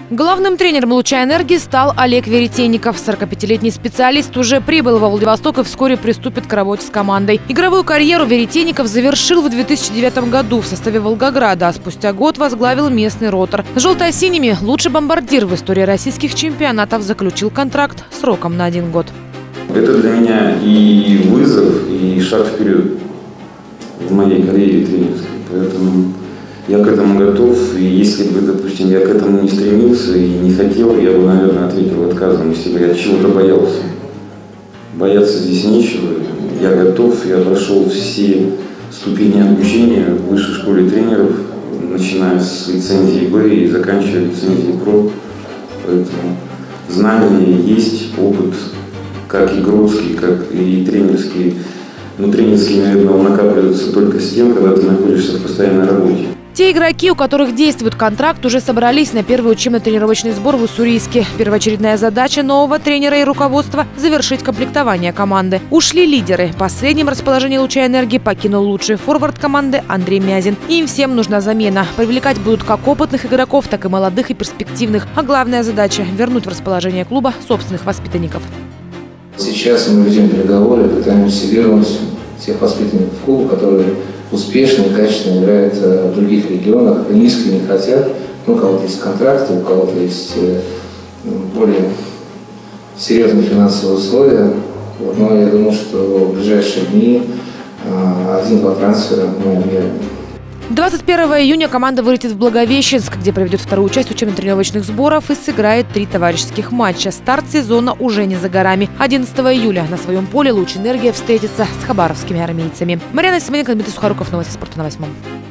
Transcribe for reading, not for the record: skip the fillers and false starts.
Главным тренером «Луча Энергии» стал Олег Веретенников. 45-летний специалист уже прибыл во Владивосток и вскоре приступит к работе с командой. Игровую карьеру Веретенников завершил в 2009 году в составе «Волгограда», а спустя год возглавил местный «Ротор». С желто-синими лучший бомбардир в истории российских чемпионатов заключил контракт сроком на 1 год. Это для меня и вызов, и шаг вперед в моей карьере тренерской. Поэтому я к этому готов, и если бы, допустим, я к этому не стремился и не хотел, я бы, наверное, ответил отказом, если бы я чего-то боялся. Бояться здесь нечего. Я готов, я прошел все ступени обучения в высшей школе тренеров, начиная с лицензии Б и заканчивая лицензией ПРО. Поэтому знания есть, опыт, как игрокский, как и тренерский. Но тренерский, наверное, он накапливается только с тем, когда ты находишься в постоянной работе. Те игроки, у которых действует контракт, уже собрались на первый учебно-тренировочный сбор в Уссурийске. Первоочередная задача нового тренера и руководства – завершить комплектование команды. Ушли лидеры. Последним расположение «Луча Энергии» покинул лучший форвард команды Андрей Мязин. Им всем нужна замена. Привлекать будут как опытных игроков, так и молодых и перспективных. А главная задача – вернуть в расположение клуба собственных воспитанников. Сейчас мы ведем переговоры, пытаемся вернуть тех воспитанников клуба, которые успешно и качественно играют в других регионах, они искренне хотят. У кого-то есть контракты, у кого-то есть более серьезные финансовые условия. Но я думаю, что в ближайшие дни 1-2 трансфера мы объявим. 21 июня команда вылетит в Благовещенск, где проведет вторую часть учебно-тренировочных сборов и сыграет 3 товарищеских матча. Старт сезона уже не за горами. 11 июля на своем поле «Луч Энергия» встретится с хабаровскими армейцами. Марьяна Семененко, Дмитрий Сухоруков. Новости спорта на 8.